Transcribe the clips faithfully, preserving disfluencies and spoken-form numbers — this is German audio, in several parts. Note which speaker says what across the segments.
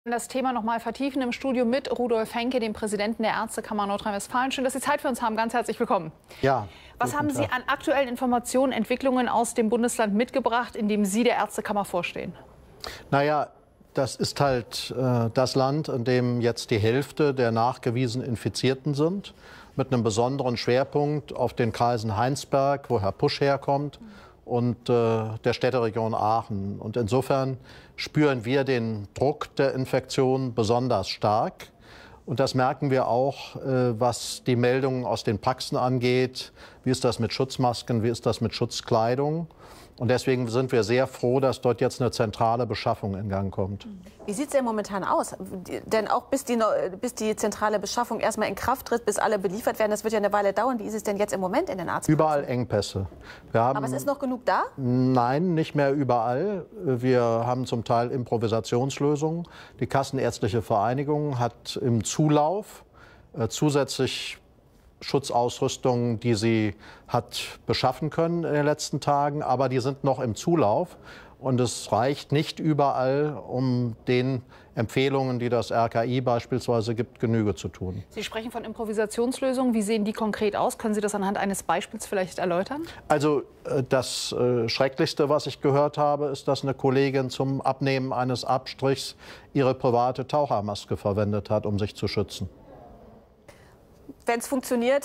Speaker 1: Das Thema noch mal vertiefen im Studio mit Rudolf Henke, dem Präsidenten der Ärztekammer Nordrhein-Westfalen. Schön, dass Sie Zeit für uns haben. Ganz herzlich willkommen.
Speaker 2: Ja.
Speaker 1: Was haben Sie an aktuellen Informationen, Entwicklungen aus dem Bundesland mitgebracht, in dem Sie der Ärztekammer vorstehen?
Speaker 2: Naja, das ist halt äh, das Land, in dem jetzt die Hälfte der nachgewiesenen Infizierten sind, mit einem besonderen Schwerpunkt auf den Kreisen Heinsberg, wo Herr Pusch herkommt, und äh, der Städteregion Aachen. Und insofern spüren wir den Druck der Infektion besonders stark. Und das merken wir auch, äh, was die Meldungen aus den Praxen angeht. Wie ist das mit Schutzmasken, wie ist das mit Schutzkleidung? Und deswegen sind wir sehr froh, dass dort jetzt eine zentrale Beschaffung in Gang kommt.
Speaker 3: Wie sieht es denn momentan aus? Denn auch bis die, bis die zentrale Beschaffung erstmal in Kraft tritt, bis alle beliefert werden, das wird ja eine Weile dauern. Wie ist es denn jetzt im Moment in den Arztpraxen?
Speaker 2: Überall Engpässe. Wir haben,
Speaker 3: Aber es ist noch genug da?
Speaker 2: Nein, nicht mehr überall. Wir haben zum Teil Improvisationslösungen. Die Kassenärztliche Vereinigung hat im Zulauf äh, zusätzlich Schutzausrüstung, die sie hat beschaffen können in den letzten Tagen, aber die sind noch im Zulauf. Und es reicht nicht überall, um den Empfehlungen, die das R K I beispielsweise gibt, Genüge zu tun.
Speaker 1: Sie sprechen von Improvisationslösungen. Wie sehen die konkret aus? Können Sie das anhand eines Beispiels vielleicht erläutern?
Speaker 2: Also das äh, Schrecklichste, was ich gehört habe, ist, dass eine Kollegin zum Abnehmen eines Abstrichs ihre private Tauchermaske verwendet hat, um sich zu schützen.
Speaker 3: Wenn es funktioniert.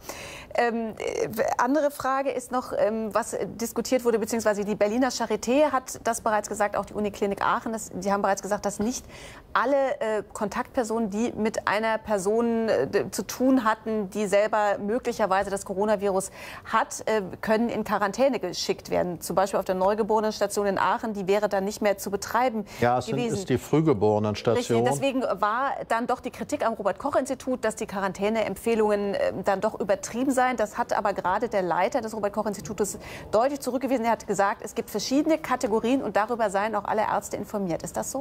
Speaker 3: Ähm, andere Frage ist noch, ähm, was diskutiert wurde, beziehungsweise die Berliner Charité hat das bereits gesagt, auch die Uniklinik Aachen. Das, die haben bereits gesagt, dass nicht alle äh, Kontaktpersonen, die mit einer Person äh, zu tun hatten, die selber möglicherweise das Coronavirus hat, äh, können in Quarantäne geschickt werden. Zum Beispiel auf der Neugeborenenstation in Aachen, die wäre dann nicht mehr zu betreiben
Speaker 2: ja, es
Speaker 3: gewesen.
Speaker 2: Ist die Frühgeborenenstation.
Speaker 3: Richtig, deswegen war dann doch die Kritik am Robert-Koch-Institut, dass die Quarantäneempfehlungen äh, dann doch übertrieben sein. Das hat aber gerade der Leiter des Robert-Koch-Institutes deutlich zurückgewiesen. Er hat gesagt, es gibt verschiedene Kategorien und darüber seien auch alle Ärzte informiert. Ist das so?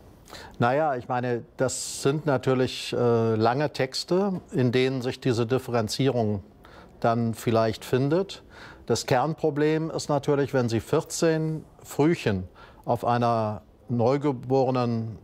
Speaker 2: Naja, ich meine, das sind natürlich äh, lange Texte, in denen sich diese Differenzierung dann vielleicht findet. Das Kernproblem ist natürlich, wenn Sie vierzehn Frühchen auf einer neugeborenen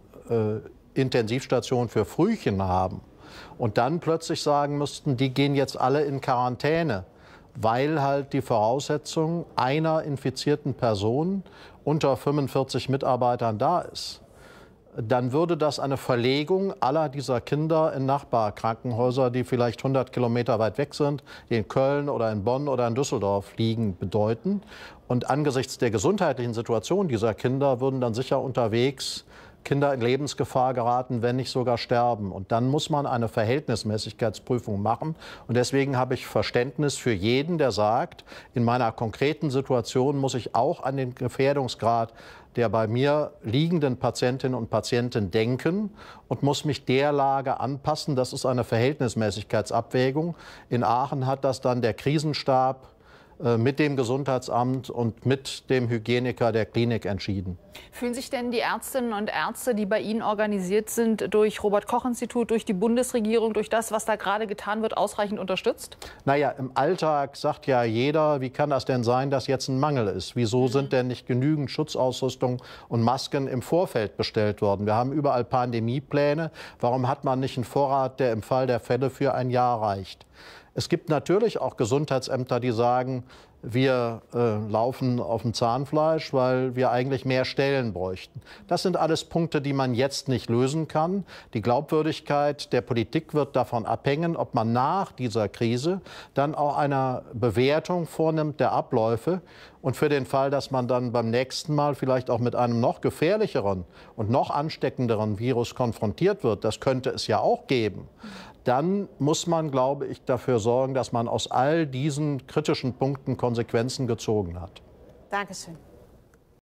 Speaker 2: äh, Intensivstation für Frühchen haben, und dann plötzlich sagen müssten, die gehen jetzt alle in Quarantäne, weil halt die Voraussetzung einer infizierten Person unter fünfundvierzig Mitarbeitern da ist. Dann würde das eine Verlegung aller dieser Kinder in Nachbarkrankenhäuser, die vielleicht hundert Kilometer weit weg sind, die in Köln oder in Bonn oder in Düsseldorf liegen, bedeuten. Und angesichts der gesundheitlichen Situation dieser Kinder würden dann sicher unterwegs Kinder in Lebensgefahr geraten, wenn nicht sogar sterben. Und dann muss man eine Verhältnismäßigkeitsprüfung machen. Und deswegen habe ich Verständnis für jeden, der sagt, in meiner konkreten Situation muss ich auch an den Gefährdungsgrad der bei mir liegenden Patientinnen und Patienten denken und muss mich der Lage anpassen. Das ist eine Verhältnismäßigkeitsabwägung. In Aachen hat das dann der Krisenstab mit dem Gesundheitsamt und mit dem Hygieniker der Klinik entschieden.
Speaker 1: Fühlen sich denn die Ärztinnen und Ärzte, die bei Ihnen organisiert sind, durch Robert-Koch-Institut, durch die Bundesregierung, durch das, was da gerade getan wird, ausreichend unterstützt? Naja,
Speaker 2: im Alltag sagt ja jeder, wie kann das denn sein, dass jetzt ein Mangel ist? Wieso mhm. sind denn nicht genügend Schutzausrüstung und Masken im Vorfeld bestellt worden? Wir haben überall Pandemiepläne. Warum hat man nicht einen Vorrat, der im Fall der Fälle für ein Jahr reicht? Es gibt natürlich auch Gesundheitsämter, die sagen, wir äh, laufen auf dem Zahnfleisch, weil wir eigentlich mehr Stellen bräuchten. Das sind alles Punkte, die man jetzt nicht lösen kann. Die Glaubwürdigkeit der Politik wird davon abhängen, ob man nach dieser Krise dann auch eine Bewertung vornimmt der Abläufe. Und für den Fall, dass man dann beim nächsten Mal vielleicht auch mit einem noch gefährlicheren und noch ansteckenderen Virus konfrontiert wird, das könnte es ja auch geben, dann muss man, glaube ich, dafür sorgen, dass man aus all diesen kritischen Punkten Konsequenzen gezogen hat.
Speaker 3: Dankeschön.